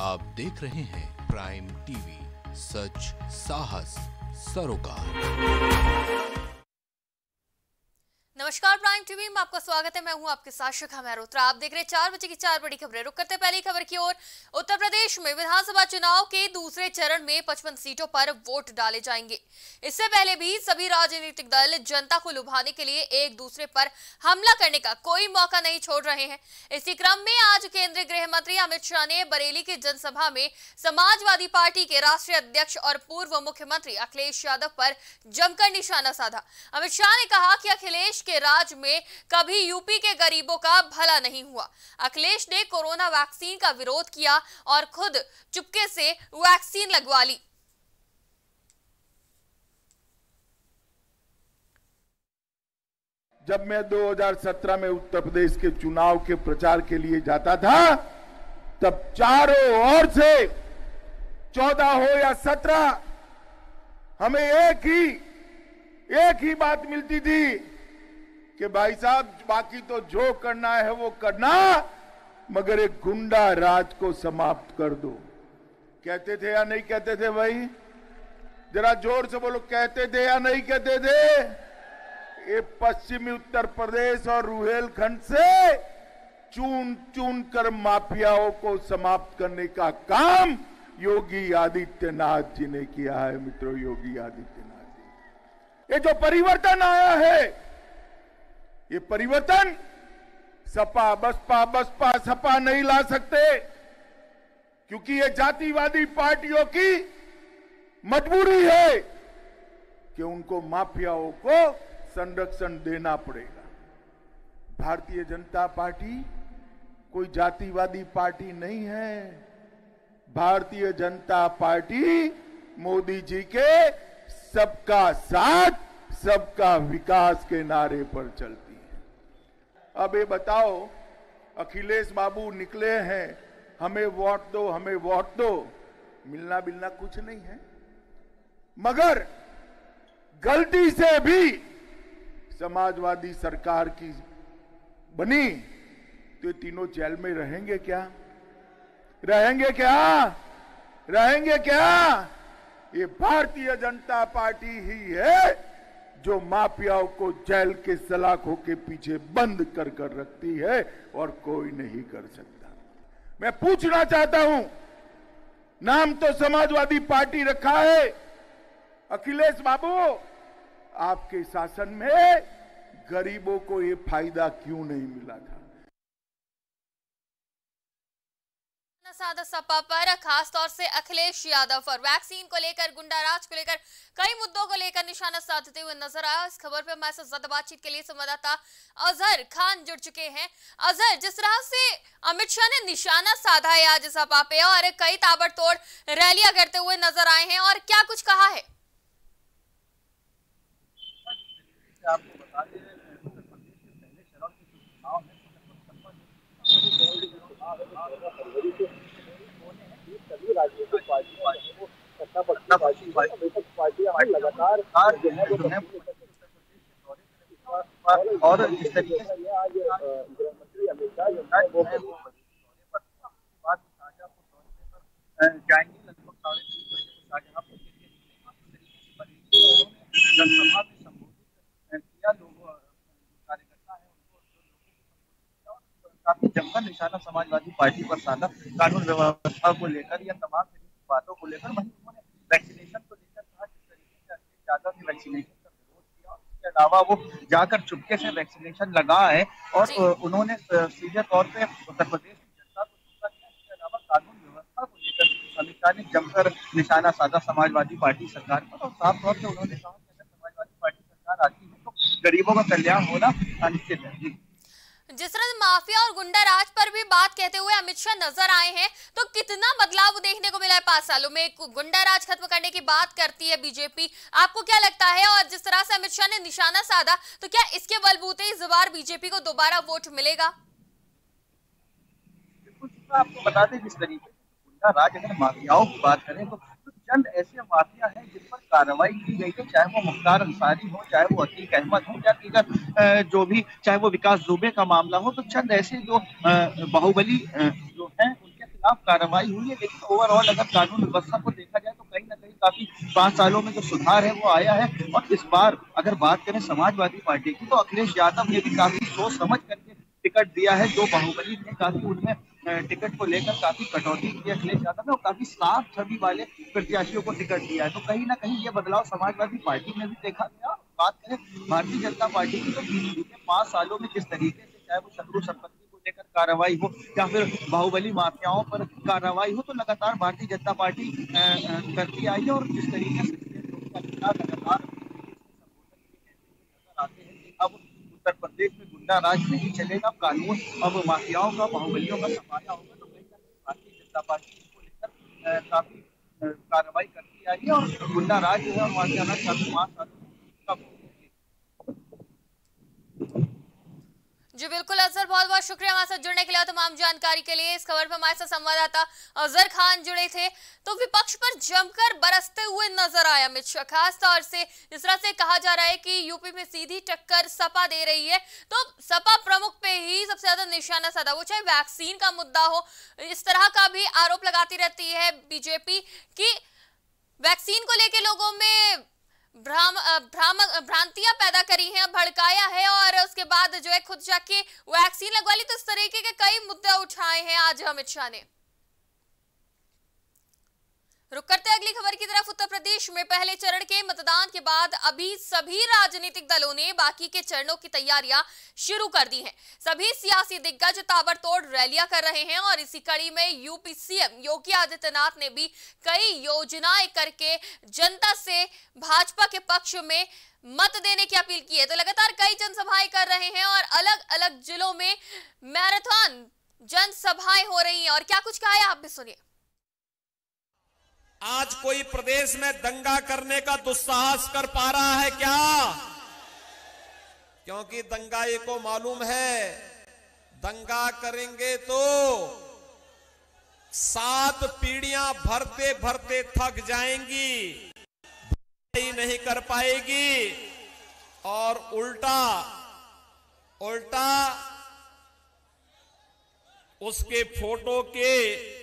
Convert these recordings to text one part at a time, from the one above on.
आप देख रहे हैं प्राइम टीवी, सच साहस सरोकार। नमस्कार, प्राइम टीवी में आपका स्वागत है। मैं हूं आपके साथ शिखा मेहरोत्रा। आप देख रहे हैं 4 बजे की 4 बड़ी खबरें। रुक करते पहली खबर की ओर। उत्तर प्रदेश में विधानसभा चुनाव के दूसरे चरण में 55 सीटों पर वोट डाले जाएंगे। इससे पहले भी सभी राजनीतिक दल जनता को लुभाने के लिए एक दूसरे पर हमला करने का कोई मौका नहीं छोड़ रहे हैं। इसी क्रम में आज केंद्रीय गृह मंत्री अमित शाह ने बरेली की जनसभा में समाजवादी पार्टी के राष्ट्रीय अध्यक्ष और पूर्व मुख्यमंत्री अखिलेश यादव पर जमकर निशाना साधा। अमित शाह ने कहा कि अखिलेश के राज में कभी यूपी के गरीबों का भला नहीं हुआ। अखिलेश ने कोरोना वैक्सीन का विरोध किया और खुद चुपके से वैक्सीन लगवा ली। जब मैं 2017 में उत्तर प्रदेश के चुनाव के प्रचार के लिए जाता था, तब चारों ओर से 14 हो या 17 हमें एक ही बात मिलती थी कि भाई साहब, बाकी तो जो करना है वो करना, मगर एक गुंडा राज को समाप्त कर दो। कहते थे या नहीं कहते थे भाई? जरा जोर से बोलो, कहते थे या नहीं कहते थे? ये पश्चिमी उत्तर प्रदेश और रुहेलखंड से चुन चुन कर माफियाओं को समाप्त करने का काम योगी आदित्यनाथ जी ने किया है। मित्रों, योगी आदित्यनाथ जी, ये जो परिवर्तन आया है, ये परिवर्तन सपा बसपा सपा नहीं ला सकते, क्योंकि ये जातिवादी पार्टियों की मजबूरी है कि उनको माफियाओं को संरक्षण देना पड़ेगा। भारतीय जनता पार्टी कोई जातिवादी पार्टी नहीं है। भारतीय जनता पार्टी मोदी जी के सबका साथ सबका विकास के नारे पर चलती है। अब ये बताओ, अखिलेश बाबू निकले हैं, हमें वोट दो, हमें वोट दो। मिलना बिलना कुछ नहीं है, मगर गलती से भी समाजवादी सरकार की बनी तो ये तीनों जेल में रहेंगे क्या? रहेंगे क्या? रहेंगे क्या? ये भारतीय जनता पार्टी ही है जो माफियाओं को जेल के सलाखों के पीछे बंद कर कर रखती है और कोई नहीं कर सकता। मैं पूछना चाहता हूं, नाम तो समाजवादी पार्टी रखा है, अखिलेश बाबू, आपके शासन में गरीबों को ये फायदा क्यों नहीं मिला था? सादा सपा पर खास तौर से अखिलेश यादव और वैक्सीन को लेकर, गुंडाराज को लेकर, कई मुद्दों को लेकर निशाना साधते हुए नजर आया। इस खबर पर हमारे साथ ज्यादा बातचीत के लिए संवाददाता अजहर खान जुड़ चुके हैं। अजहर, जिस तरह से अमित शाह ने निशाना साधा है आज सपा पे और कई ताबड़तोड़ रैलियां करते हुए नजर आए हैं, और क्या कुछ कहा है? आपको बता दें, उत्तर प्रदेश के पहले चरण के चुनाव में सभी राजनीतिक पार्टियों को सत्ता पक्षी पार्टियां लगातार और जिस तरीके से आज गृह मंत्री अमित शाह वो जाएंगे लगभग 3:30 बजे शाहजहांपुर के लिए जनसभा में संबोधित किया। लोगों कार्यकर्ता है उनको काफी जमकर निशाना समाजवादी पार्टी पर साधा, कानून व्यवस्था को लेकर या तमाम बातों को लेकर। वहीं उन्होंने वैक्सीनेशन को लेकर कहा, जिस तरीके से अखिलेश यादव ने वैक्सीनेशन का विरोध किया, इसके अलावा वो जाकर चुपके से वैक्सीनेशन लगा है और उन्होंने सीधे तौर पे उत्तर प्रदेश की जनता को धोखा दिया। इसके अलावा कानून व्यवस्था को लेकर अमित शाह ने जमकर निशाना साधा समाजवादी पार्टी सरकार पर, और साफ तौर से उन्होंने कहा कि अगर समाजवादी पार्टी सरकार आती है तो गरीबों का कल्याण होना अनिश्चित है। जिस तरह माफिया और गुंडा राज पर भी बात कहते हुए अमित शाह नजर आए हैं, तो कितना बदलाव देखने को मिला है 5 सालों में? गुंडा राज खत्म करने की बात करती है बीजेपी, आपको क्या लगता है? और जिस तरह से अमित शाह ने निशाना साधा, तो क्या इसके बलबूते इस बार बीजेपी को दोबारा वोट मिलेगा? आपको बता दें, जिस तरीके से गुंडा राज, अगर माफियाओं की बात करें तो चंद ऐसे माफिया हैं जिन पर कार्रवाई की गई है, चाहे वो मुख्तार अंसारी हो, चाहे वो अतीक अहमद हो, या दीगर जो भी, चाहे वो विकास दुबे का मामला हो, तो चंद ऐसे जो बाहुबली जो हैं उनके खिलाफ कार्रवाई हुई है, लेकिन ओवरऑल अगर कानून व्यवस्था को देखा जाए तो कहीं ना कहीं काफी 5 सालों में जो सुधार है वो आया है। और इस बार अगर बात करें समाजवादी पार्टी की, तो अखिलेश यादव ने भी काफी सोच समझ करके टिकट दिया है। जो बाहुबली ने काफी उनमें टिकट को लेकर काफी कटौती की अखिलेश यादव ने, और काफी साफ छवि वाले प्रत्याशियों को टिकट दिया है। तो कहीं ना कहीं ये बदलाव समाजवादी पार्टी में भी देखा गया। बात करें भारतीय जनता पार्टी की, तो पिछले 5 सालों में जिस तरीके से चाहे वो शत्रु संपत्ति को लेकर कार्रवाई हो या फिर बाहुबली माफियाओं पर कार्रवाई हो, तो लगातार भारतीय जनता पार्टी करती आई है। और जिस तरीके से लगातार आते हैं कि अब उत्तर प्रदेश में गुंडा राज नहीं चलेगा, कानून अब माफियाओं का, बाहुबलियों का सफाया होगा, तो कहीं ना कहीं भारतीय जनता पार्टी इसको लेकर काफी कार्रवाई करती आई है। और गुंडा राज जो है और माफिया राज काफी 5 सालों जी बिल्कुल अजहर, बहुत बहुत शुक्रिया हमारे साथ जुड़ने के लिए, तमाम जानकारी के लिए। इस खबर पर हमारे साथ संवाददाता अजहर खान जुड़े थे। तो विपक्ष पर जमकर बरसते हुए नजर आया अमित शाह, खास तौर से जिस तरह से कहा जा रहा है कि यूपी में सीधी टक्कर सपा दे रही है, तो सपा प्रमुख पे ही सबसे ज्यादा निशाना साधा, वो चाहे वैक्सीन का मुद्दा हो। इस तरह का भी आरोप लगाती रहती है बीजेपी कि वैक्सीन को लेकर लोगों में भ्रांतियां पैदा करी हैं, भड़काया है, और उसके बाद जो है खुद जाके वैक्सीन लगवा ली। तो इस तरीके के कई मुद्दे उठाए हैं आज अमित शाह ने। रुक करते हैं अगली खबर की तरफ। उत्तर प्रदेश में पहले चरण के मतदान के बाद अभी सभी राजनीतिक दलों ने बाकी के चरणों की तैयारियां शुरू कर दी हैं। सभी सियासी दिग्गज ताबड़तोड़ रैलियां कर रहे हैं और इसी कड़ी में यूपी सीएम योगी आदित्यनाथ ने भी कई योजनाएं करके जनता से भाजपा के पक्ष में मत देने की अपील की है। तो लगातार कई जनसभाएं कर रहे हैं और अलग अलग जिलों में मैराथन जनसभाएं हो रही हैं। और क्या कुछ कहा है आप भी सुनिए। आज कोई प्रदेश में दंगा करने का दुस्साहस कर पा रहा है क्या? क्योंकि दंगाई को मालूम है दंगा करेंगे तो 7 पीढ़ियां भरते भरते थक जाएंगी, नहीं कर पाएगी, और उल्टा उसके फोटो के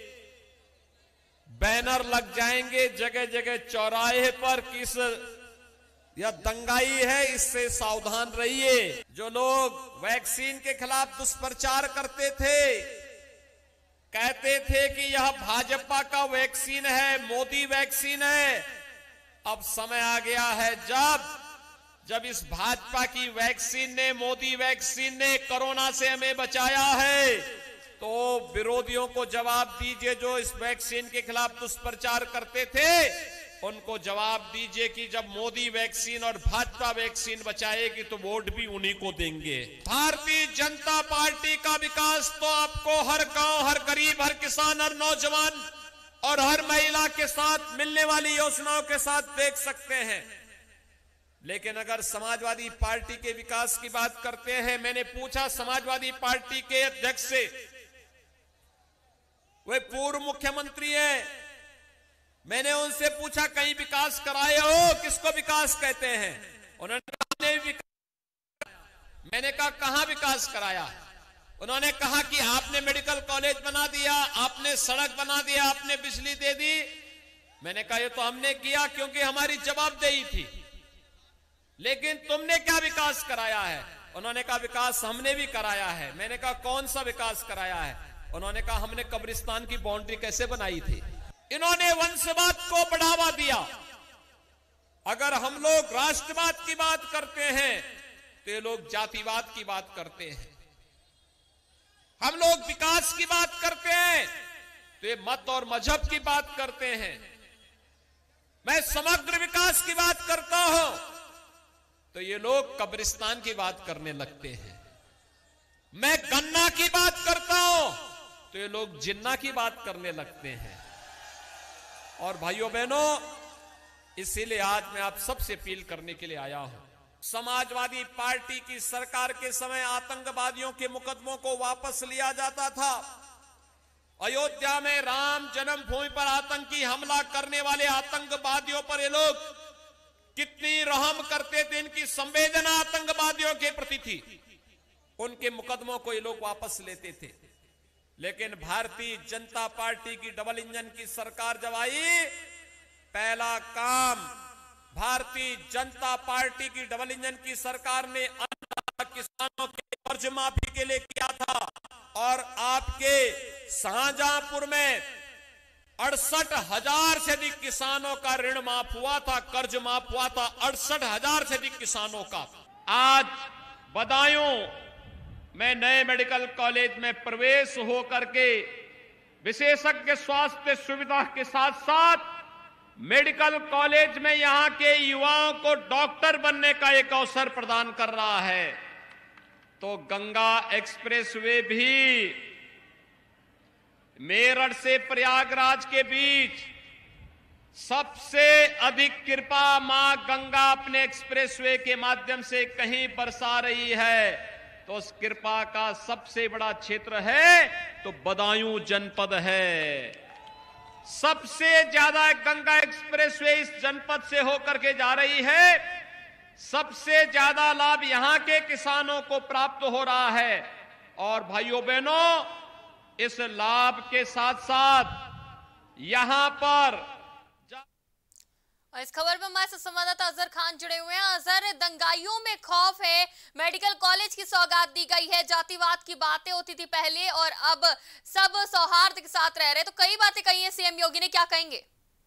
बैनर लग जाएंगे जगह जगह चौराहे पर, किस यह दंगाई है, इससे सावधान रहिए। जो लोग वैक्सीन के खिलाफ दुष्प्रचार करते थे, कहते थे कि यह भाजपा का वैक्सीन है, मोदी वैक्सीन है, अब समय आ गया है जब इस भाजपा की वैक्सीन ने, मोदी वैक्सीन ने कोरोना से हमें बचाया है, तो विरोधियों को जवाब दीजिए। जो इस वैक्सीन के खिलाफ दुष्प्रचार करते थे उनको जवाब दीजिए कि जब मोदी वैक्सीन और भाजपा वैक्सीन बचाएगी तो वोट भी उन्हीं को देंगे। भारतीय जनता पार्टी का विकास तो आपको हर गांव, हर गरीब, हर किसान, हर नौजवान और हर महिला के साथ मिलने वाली योजनाओं के साथ देख सकते हैं। लेकिन अगर समाजवादी पार्टी के विकास की बात करते हैं, मैंने पूछा समाजवादी पार्टी के अध्यक्ष से, वे पूर्व मुख्यमंत्री हैं, मैंने उनसे पूछा कहीं विकास कराए हो? किसको विकास कहते हैं? उन्होंने कहा मैंने कहा कहां विकास कराया? उन्होंने कहा कि आपने मेडिकल कॉलेज बना दिया, आपने सड़क बना दिया, आपने बिजली दे दी। मैंने कहा ये तो हमने किया क्योंकि हमारी जवाबदेही थी, लेकिन तुमने क्या विकास कराया है? उन्होंने कहा विकास हमने भी कराया है। मैंने कहा कौन सा विकास कराया है? उन्होंने कहा हमने कब्रिस्तान की बाउंड्री कैसे बनाई थी। इन्होंने वंशवाद को बढ़ावा दिया। अगर हम लोग राष्ट्रवाद की बात करते हैं तो ये लोग जातिवाद की बात करते हैं। हम लोग विकास की बात करते हैं तो ये मत और मजहब की बात करते हैं। मैं समग्र विकास की बात करता हूं तो ये लोग कब्रिस्तान की बात करने लगते हैं। मैं गन्ना की बात करता हूं तो ये लोग जिन्ना की बात करने लगते हैं। और भाइयों बहनों, इसीलिए आज मैं आप सबसे अपील करने के लिए आया हूं। समाजवादी पार्टी की सरकार के समय आतंकवादियों के मुकदमों को वापस लिया जाता था। अयोध्या में राम जन्मभूमि पर आतंकी हमला करने वाले आतंकवादियों पर ये लोग कितनी रहम करते थे, इनकी संवेदना आतंकवादियों के प्रति थी। उनके मुकदमों को ये लोग वापस लेते थे। लेकिन भारतीय जनता पार्टी की डबल इंजन की सरकार जब आई, पहला काम भारतीय जनता पार्टी की डबल इंजन की सरकार ने किसानों के कर्ज माफी के लिए किया था। और आपके शाहजहांपुर में 68,000 से अधिक किसानों का ऋण माफ हुआ था, कर्ज माफ हुआ था 68,000 से अधिक किसानों का। आज बदायूं में नए मेडिकल कॉलेज में प्रवेश हो करके विशेषज्ञ स्वास्थ्य सुविधा के साथ साथ मेडिकल कॉलेज में यहां के युवाओं को डॉक्टर बनने का एक अवसर प्रदान कर रहा है। तो गंगा एक्सप्रेसवे भी मेरठ से प्रयागराज के बीच सबसे अधिक कृपा मां गंगा अपने एक्सप्रेसवे के माध्यम से कहीं बरसा रही है, तो उस कृपा का सबसे बड़ा क्षेत्र है तो बदायूं जनपद है। सबसे ज्यादा गंगा एक्सप्रेसवे इस जनपद से होकर के जा रही है। सबसे ज्यादा लाभ यहां के किसानों को प्राप्त हो रहा है। और भाइयों बहनों, इस लाभ के साथ साथ यहां पर इस खबर में हमारे संवाददाता अजहर खान जुड़े हुए हैं। अजहर, दंगाइयों में खौफ है, मेडिकल कॉलेज की सौगात दी गई है, जातिवाद की बातें होती थी पहले और अब सब सौहार्द के साथ रह रहे, तो कई बातें कही है सीएम योगी ने, क्या कहेंगे?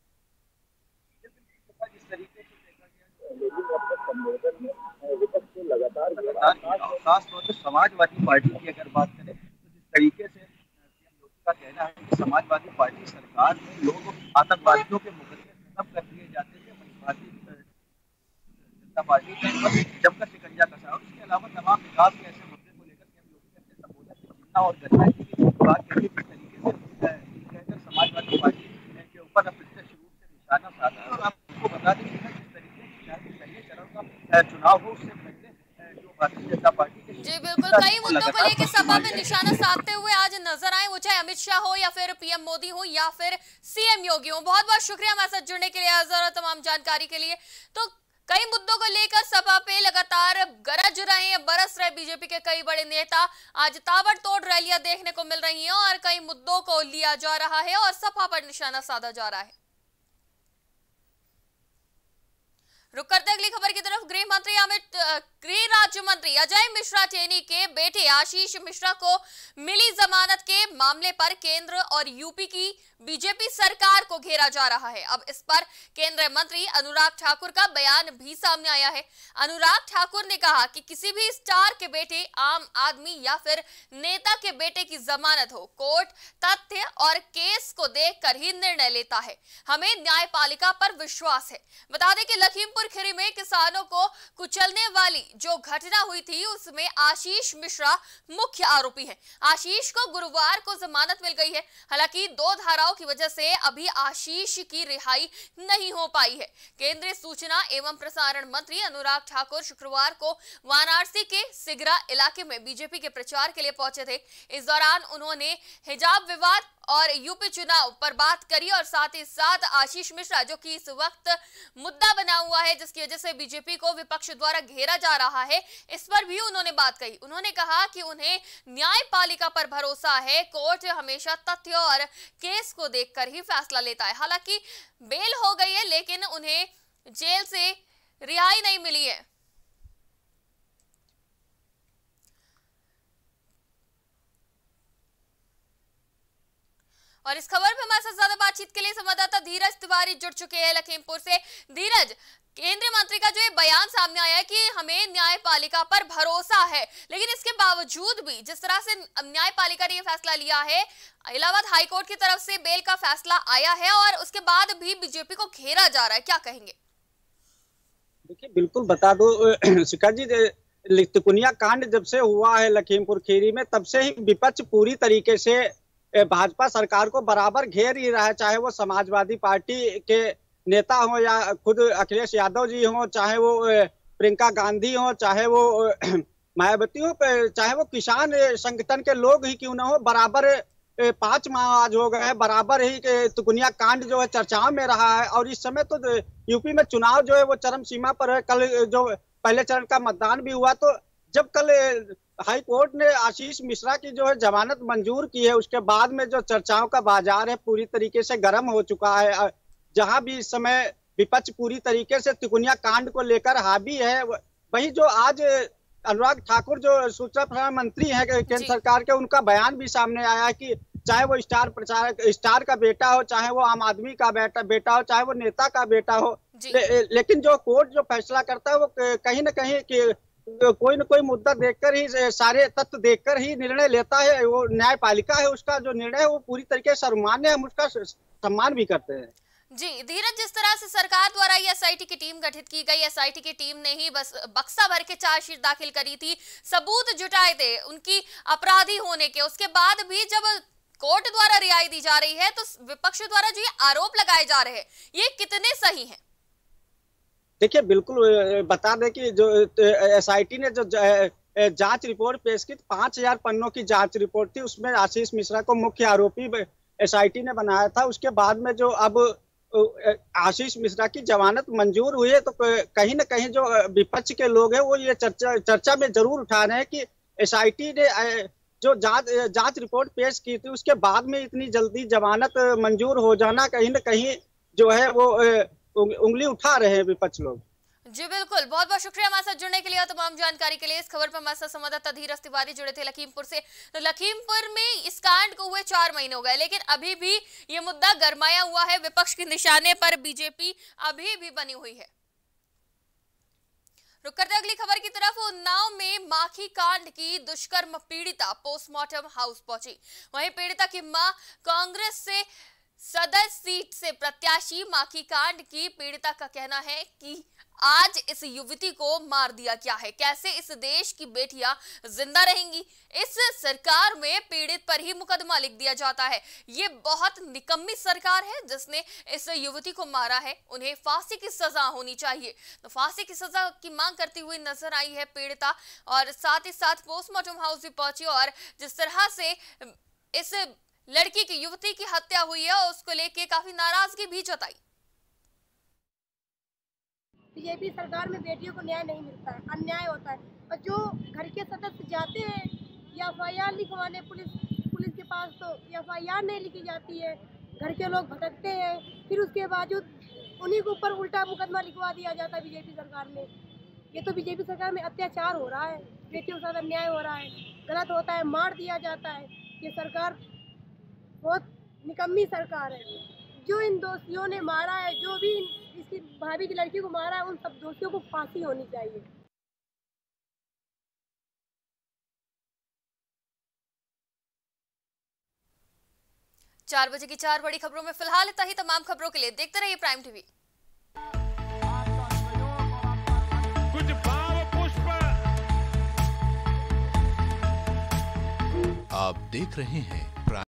लगातार खासतौर पर समाजवादी पार्टी की अगर बात करें तो जिस तरीके से सीएम योगी का कहना है कि समाजवादी पार्टी सरकार में लोग आतंकवादियों के मुकदमे खत्म कर दिए जाते थे, वहीं भारतीय जनता पार्टी ने जमकर शिकंजा कसा। और इसके अलावा तमाम विकास के ऐसे मुद्दे को लेकर सीएम योगी ने अपने संबोधन में चिंता और गहराई की बात कही। किस तरीके से कहकर समाजवादी पार्टी के ऊपर अप्रत्यक्ष रूप से निशाना साधा है। और आपको बता दें जिस तरीके से पहले चरण का चुनाव हो उससे भारतीय जनता पार्टी के जी बिल्कुल, कई मुद्दों को लेकर सभा में निशाना साधते हुए आज नजर आए, वो चाहे अमित शाह हो या फिर पीएम मोदी हो या फिर सीएम योगी हो। बहुत बहुत शुक्रिया हमारे साथ जुड़ने के लिए अजहर और तमाम जानकारी के लिए। तो कई मुद्दों को लेकर सभा पे लगातार गरज रहे हैं, बरस रहे बीजेपी के कई बड़े नेता। आज ताबड़तोड़ रैलियां देखने को मिल रही हैं और कई मुद्दों को लिया जा रहा है और सभा पर निशाना साधा जा रहा है। रुक करते अगली खबर की तरफ। गृह राज्य मंत्री अजय मिश्रा टेनी के बेटे आशीष मिश्रा को मिली जमानत के मामले पर केंद्र और यूपी की बीजेपी सरकार को घेरा जा रहा है। अब इस पर केंद्रीय मंत्री अनुराग ठाकुर का बयान भी सामने आया है। अनुराग ठाकुर ने कहा कि किसी भी स्टार के बेटे, आम आदमी या फिर नेता के बेटे की जमानत हो, कोर्ट तथ्य और केस को देखकर ही निर्णय लेता है। हमें न्यायपालिका पर विश्वास है। बता दें कि लखीमपुर खीरी में किसानों को कुचलने वाली जो घटना हुई थी उसमें आशीष मिश्रा मुख्य आरोपी है। आशीष को गुरुवार को जमानत मिल गई है। हालांकि 2 धाराओं की वजह से अभी आशीष की रिहाई नहीं हो पाई है। केंद्रीय सूचना एवं प्रसारण मंत्री अनुराग ठाकुर शुक्रवार को वाराणसी के सिगरा इलाके में बीजेपी के प्रचार के लिए पहुंचे थे। इस दौरान उन्होंने हिजाब विवाद और यूपी चुनाव पर बात करी और साथ ही साथ आशीष मिश्रा जो कि इस वक्त मुद्दा बना हुआ है जिसकी वजह से बीजेपी को विपक्ष द्वारा घेरा जा रहा है, इस पर भी उन्होंने बात कही। उन्होंने कहा कि उन्हें न्यायपालिका पर भरोसा है। कोर्ट हमेशा तथ्य और केस को देखकर ही फैसला लेता है। हालांकि बेल हो गई है लेकिन उन्हें जेल से रिहाई नहीं मिली है। और इस खबर में हमारे साथ ज्यादा बातचीत के लिए संवाददाता धीरज तिवारी जुड़ चुके हैं लखीमपुर से। धीरज, केंद्रीय मंत्री का जो ये बयान सामने आया है कि हमें न्यायपालिका पर भरोसा है, लेकिन इसके बावजूद भी जिस तरह से न्यायपालिका ने ये फैसला लिया है, इलाहाबाद हाईकोर्ट की तरफ से बेल का फैसला आया है और उसके बाद भी बीजेपी को घेरा जा रहा है, क्या कहेंगे? देखिए, बिल्कुल बता दो शिखा जी, तिकुनिया कांड जब से हुआ है लखीमपुर खीरी में, तब से ही विपक्ष पूरी तरीके से भाजपा सरकार को बराबर घेर ही रहा है। चाहे वो समाजवादी पार्टी के नेता हो या खुद अखिलेश यादव जी हो, चाहे वो प्रियंका गांधी हो, चाहे वो मायावती हो, चाहे वो किसान संगठन के लोग ही क्यों ना हो, बराबर 5 माह आज हो गए हैं, बराबर ही तिकुनिया कांड जो है चर्चाओं में रहा है। और इस समय तो यूपी में चुनाव जो है वो चरम सीमा पर है। कल जो पहले चरण का मतदान भी हुआ, तो जब कल हाई कोर्ट ने आशीष मिश्रा की जो है जमानत मंजूर की है, उसके बाद में जो चर्चाओं का बाजार है पूरी तरीके से गर्म हो चुका है। जहां भी इस समय विपक्ष पूरी तरीके से तिकोनिया कांड को लेकर हावी है, वही जो आज अनुराग ठाकुर जो सूचना प्रसारण मंत्री है केंद्र सरकार के, उनका बयान भी सामने आया है कि चाहे वो स्टार प्रचारक स्टार का बेटा हो, चाहे वो आम आदमी का बेटा हो, चाहे वो नेता का बेटा हो, लेकिन जो कोर्ट जो फैसला करता है वो कहीं न कहीं कोई न कोई मुद्दा देखकर ही, सारे तथ्य देखकर ही निर्णय लेता है। वो न्यायपालिका है, उसका जो निर्णय है वो पूरी तरीके से सर्वमान्य है, हम उसका सम्मान भी करते हैं। जी धीरज, जिस तरह से सरकार द्वारा ये एसआईटी की टीम गठित की गई, एसआईटी की टीम ने ही बस बक्सा भर के चार्जशीट दाखिल करी थी, सबूत जुटाए थे उनकी अपराधी होने के, उसके बाद भी जब कोर्ट द्वारा रिहाई दी जा रही है तो विपक्ष द्वारा जो ये आरोप लगाए जा रहे हैं ये कितने सही हैं? देखिए बिल्कुल बता दें कि जो एसआईटी ने जो जांच रिपोर्ट पेश की, 5000 पन्नों की जांच रिपोर्ट थी, उसमें आशीष मिश्रा को मुख्य आरोपी एसआईटी ने बनाया था। उसके बाद में जो अब आशीष मिश्रा की जमानत मंजूर हुई है तो कहीं न कहीं जो विपक्ष के लोग हैं वो ये चर्चा में जरूर उठा रहे हैं कि एसआईटी ने जो जांच रिपोर्ट पेश की थी उसके बाद में इतनी जल्दी जमानत मंजूर हो जाना, कहीं न कहीं जो है वो उंगली उठा रहे हैं विपक्ष लोग। जी बिल्कुल, बहुत बहुत शुक्रिया हमारे साथ जुड़ने के लिए और तमाम जानकारी के लिए। इस खबर पर हमारे साथ संवाददाता धीरज तिवारी जुड़े थे लखीमपुर से। तो लखीमपुर में इस कांड को हुए 4 महीने हो गए, लेकिन अभी भी ये मुद्दा गरमाया हुआ है, विपक्ष के निशाने पर बीजेपी अभी भी बनी हुई है। रुक करते अगली खबर की तरफ। उन्नाव में माखी कांड की दुष्कर्म पीड़िता पोस्टमार्टम हाउस पहुंची। वहीं पीड़िता की मां कांग्रेस से सदर सीट से प्रत्याशी माखी कांड की पीड़िता का कहना है कि आज इस युवती को मार दिया गया है, कैसे इस देश की बेटियां जिंदा रहेंगी? इस सरकार में पीड़ित पर ही मुकदमा लिख दिया जाता है। ये बहुत निकम्मी सरकार है जिसने इस युवती को मारा है, उन्हें फांसी की सजा होनी चाहिए। तो फांसी की सजा की मांग करती हुई नजर आई है पीड़िता, और साथ ही साथ पोस्टमार्टम हाउस भी पहुंची और जिस तरह से इस लड़की की युवती की हत्या हुई है उसको लेके काफी नाराजगी भी जताई। बीजेपी सरकार में बेटियों को न्याय नहीं मिलता है, अन्याय होता है। और जो घर के सदस्य जाते हैं या एफआईआर लिखवाने पुलिस के पास, तो एफआईआर नहीं लिखी जाती है, घर के लोग भटकते हैं, फिर उसके बावजूद उन्हीं के ऊपर उल्टा मुकदमा लिखवा दिया जाता है बीजेपी सरकार में। ये तो बीजेपी सरकार में अत्याचार हो रहा है, बेटियों के साथ अन्याय हो रहा है, गलत होता है, मार दिया जाता है। ये सरकार बहुत निकम्मी सरकार है। जो इन दोषियों ने मारा है, जो भी इसकी भाभी की लड़की को मारा है, उन सब दोषियों को फांसी होनी चाहिए। चार बजे की 4 बड़ी खबरों में फिलहाल इतना ही। तमाम खबरों के लिए देखते रहिए प्राइम टीवी। कुछ भाव पुष्प। आप देख रहे हैं